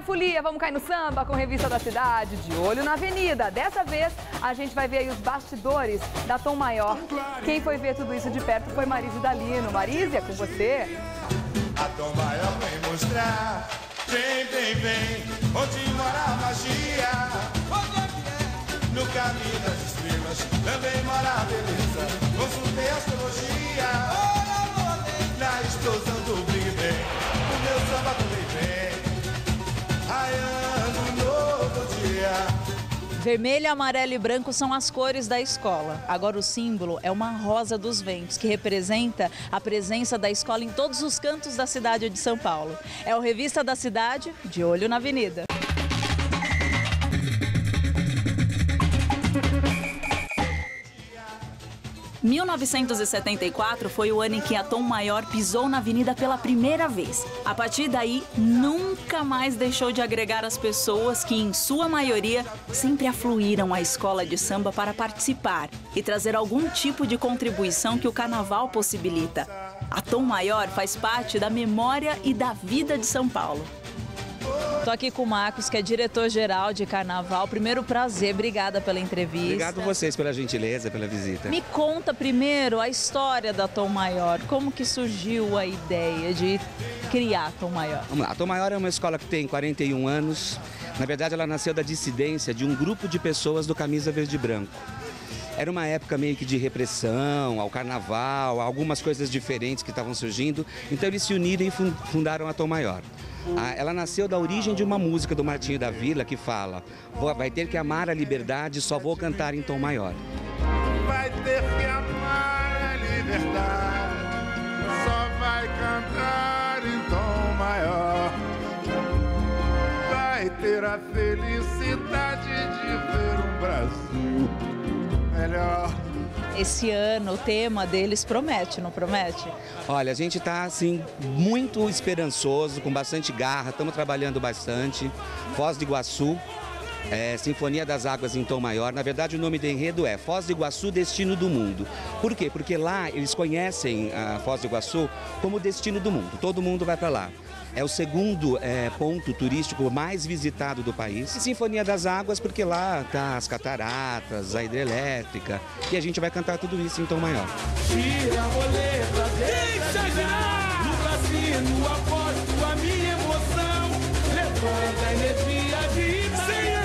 folia, vamos cair no samba com Revista da Cidade, de olho na avenida. Dessa vez, a gente vai ver aí os bastidores da Tom Maior. Quem foi ver tudo isso de perto foi Marise Dalino. Marise, é com você. A Tom Maior vem mostrar, vem, onde mora a magia. No caminho das estrelas, também mora a beleza. Consultei a astrologia, na explosão do Big Bang. O meu samba também vem, ai, ano novo dia. Vermelho, amarelo e branco são as cores da escola. Agora o símbolo é uma rosa dos ventos, que representa a presença da escola em todos os cantos da cidade de São Paulo. É o Revista da Cidade, de olho na avenida. Em 1974 foi o ano em que a Tom Maior pisou na avenida pela primeira vez. A partir daí, nunca mais deixou de agregar as pessoas que, em sua maioria, sempre afluíram à escola de samba para participar e trazer algum tipo de contribuição que o carnaval possibilita. A Tom Maior faz parte da memória e da vida de São Paulo. Estou aqui com o Marcos, que é diretor-geral de Carnaval. Primeiro, prazer, obrigada pela entrevista. Obrigado a vocês pela gentileza, pela visita. Me conta primeiro a história da Tom Maior. Como que surgiu a ideia de criar a Tom Maior? Vamos lá, a Tom Maior é uma escola que tem 41 anos. Na verdade, ela nasceu da dissidência de um grupo de pessoas do Camisa Verde e Branco. Era uma época meio que de repressão, ao carnaval, algumas coisas diferentes que estavam surgindo. Então eles se uniram e fundaram a Tom Maior. Ela nasceu da origem de uma música do Martinho da Vila que fala: vai ter que amar a liberdade, só vou cantar em tom maior. Vai ter que amar a liberdade, só vai cantar em tom maior. Vai ter a felicidade de ver um Brasil melhor. Esse ano o tema deles promete, não promete? Olha, a gente está assim muito esperançoso, com bastante garra, estamos trabalhando bastante. Foz do Iguaçu, Sinfonia das Águas em Tom Maior. Na verdade, o nome do enredo é Foz do Iguaçu, Destino do Mundo. Por quê? Porque lá eles conhecem a Foz do Iguaçu como destino do mundo. Todo mundo vai para lá. É o segundo ponto turístico mais visitado do país. E Sinfonia das Águas, porque lá tá as cataratas, a hidrelétrica. E a gente vai cantar tudo isso em tom maior. Tira a roleta, deixa girar. No Brasil, aposto a minha emoção. Levanta a energia de 100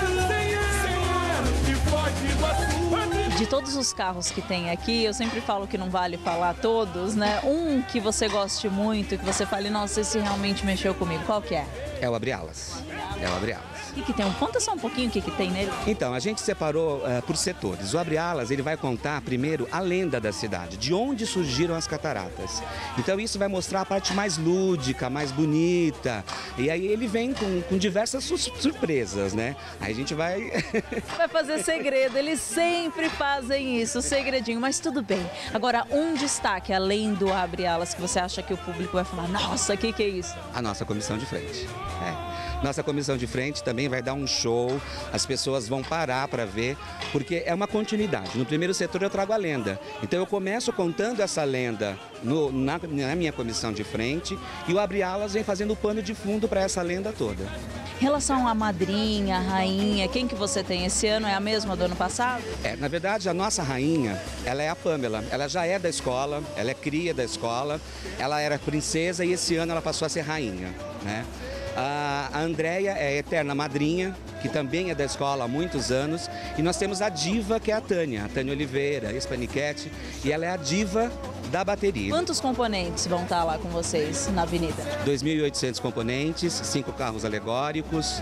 anos de Foz do Iguaçu. De todos os carros que tem aqui, eu sempre falo que não vale falar todos, né? Um que você goste muito, que você fale, nossa, esse realmente mexeu comigo, qual que é? É o Abre-Alas. É o Abre-Alas. O que tem? Conta só um pouquinho o que tem nele. Então, a gente separou por setores. O Abre-Alas, ele vai contar primeiro a lenda da cidade, de onde surgiram as cataratas. Então isso vai mostrar a parte mais lúdica, mais bonita. E aí ele vem com diversas surpresas, né? Aí a gente vai... Vai fazer segredo, eles sempre fazem isso, segredinho, mas tudo bem. Agora, um destaque, além do Abre-Alas, que você acha que o público vai falar, nossa, o que é isso? A nossa comissão de frente. Nossa comissão de frente também vai dar um show, as pessoas vão parar para ver, porque é uma continuidade. No primeiro setor eu trago a lenda, então eu começo contando essa lenda na minha comissão de frente e o Abre-Alas vem fazendo o pano de fundo para essa lenda toda. Em relação à madrinha, à rainha, quem que você tem esse ano? É a mesma do ano passado? Na verdade, a nossa rainha, ela é a Pamela. Ela já é da escola, ela é cria da escola, ela era princesa e esse ano ela passou a ser rainha, né? A Andréia é a eterna madrinha, que também é da escola há muitos anos. E nós temos a diva, que é a Tânia Oliveira, ex-paniquete, e ela é a diva da bateria. Quantos componentes vão estar lá com vocês na avenida? 2.800 componentes, 5 carros alegóricos,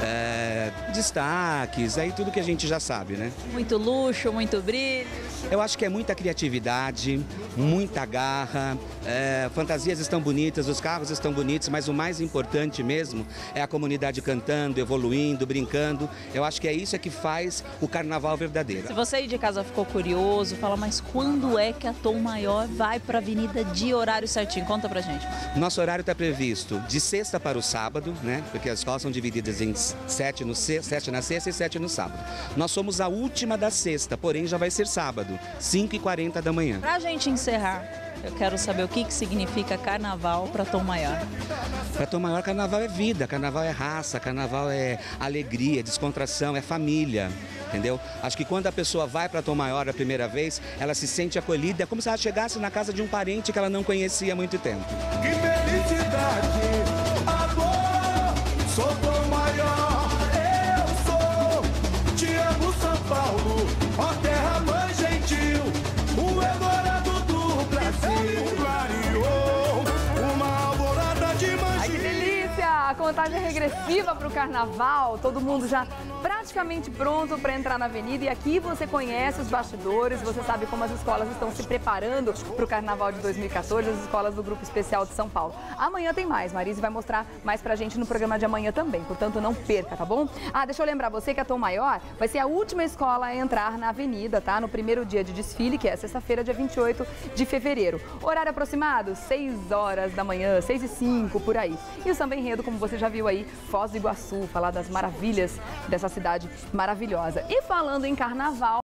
destaques, aí tudo que a gente já sabe, né? Muito luxo, muito brilho. Eu acho que é muita criatividade, muita garra, fantasias estão bonitas, os carros estão bonitos, mas o mais importante mesmo é a comunidade cantando, evoluindo, brincando. Eu acho que é isso que faz o carnaval verdadeiro. Se você aí de casa ficou curioso, fala, mas quando é que a Tom Maior vai para a avenida de horário certinho? Conta pra gente. Nosso horário está previsto de sexta para o sábado, né? Porque as escolas são divididas em 7 na sexta e 7 no sábado. Nós somos a última da sexta, porém já vai ser sábado, 5h40 da manhã. Pra gente encerrar, eu quero saber o que significa carnaval para Tom Maior. Para Tom Maior, carnaval é vida, carnaval é raça, carnaval é alegria, descontração, é família, entendeu? Acho que quando a pessoa vai para Tom Maior a primeira vez, ela se sente acolhida, é como se ela chegasse na casa de um parente que ela não conhecia há muito tempo. Que felicidade, amor, sou Tom Maior, eu sou, te amo São Paulo, ó terra mãe gentil, o Eldorado do Brasil, clareou, uma alvorada de magia. Ai, que delícia! A contagem regressiva para o carnaval, todo mundo já praticamente pronto para entrar na avenida e aqui você conhece os bastidores, você sabe como as escolas estão se preparando para o carnaval de 2014, as escolas do Grupo Especial de São Paulo. Amanhã tem mais, Marise vai mostrar mais pra gente no programa de amanhã também, portanto não perca, tá bom? Ah, deixa eu lembrar você que a Tom Maior vai ser a última escola a entrar na avenida, tá? No primeiro dia de desfile, que é sexta-feira, dia 28 de fevereiro. Horário aproximado, 6 horas da manhã, 6h05, por aí. E o samba enredo, como você já viu aí, Foz do Iguaçu, falar das maravilhas dessa cidade maravilhosa. E falando em carnaval...